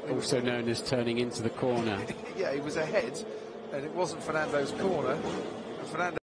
also known as turning into the corner. Yeah, he was ahead, and it wasn't Fernando's corner. And Fernando